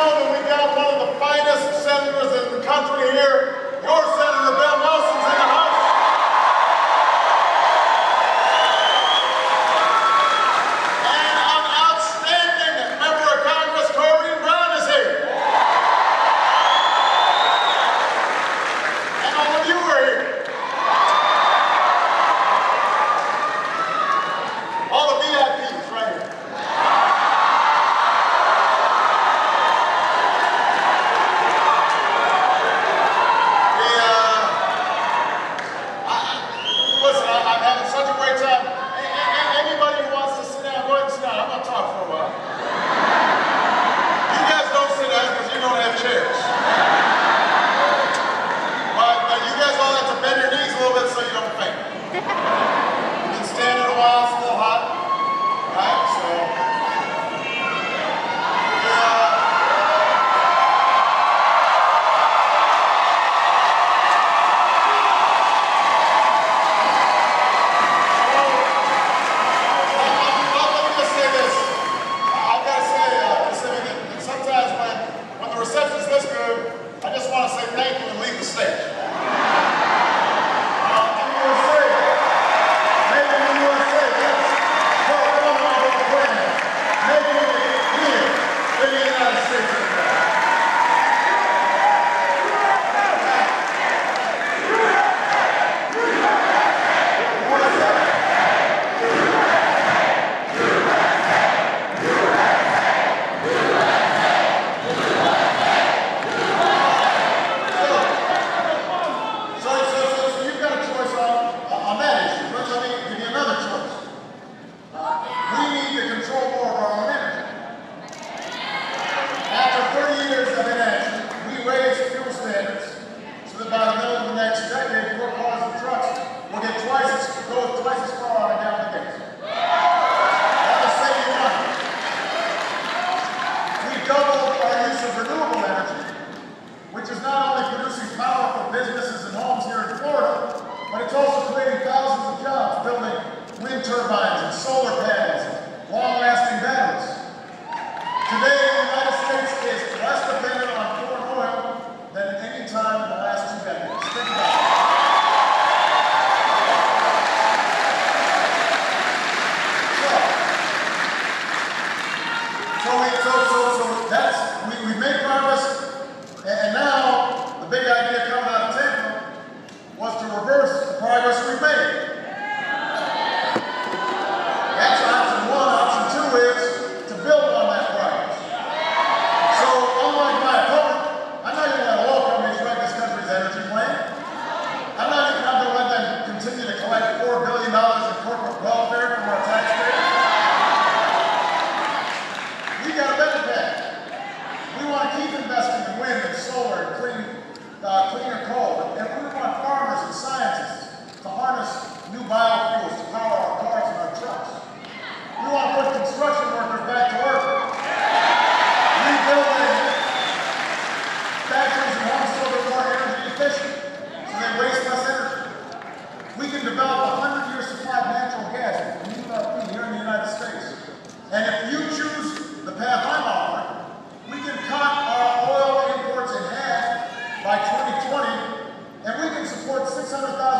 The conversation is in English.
know that we got one of the finest senators in the country here. Your Senator Bill Nelson's in the House. And an outstanding member of Congress, Corrine Brown, is here. And all of you are here. All the VIPs right here. Listen, I'm having such a great time. Anybody who wants to sit down, go ahead and sit down. I'm going to talk for a while. You guys don't sit down because you don't have chairs. But you guys all have to bend your knees a little bit so you don't faint. You can stand in a while, it's a little hot. Right? So, let me just say this. I've got to say, Kissimmee, that sometimes when the reception's this good, I just want to say thank you and leave the stage. We've made progress, and now the big idea coming out of Tampa was to reverse the progress we've made. That's option one. Option two is to build on that progress. So, unlike my opponent, I'm not even going to oil companies wreck this country's energy plan. I'm not even going to let them continue to collect $4 billion in corporate welfare from our taxpayers. We got a better path. We want to keep investing in wind and solar and cleaner coal. And we want farmers and scientists to harness new biofuels to power our cars and our trucks. We want to put construction workers back to work. Rebuilding factories and homes so they're more energy efficient, so they waste less energy. We can develop a 100-year supply of natural gas here in the United States. And if you choose the path I'm offering, we can cut our oil imports in half by 2020, and we can support 600,000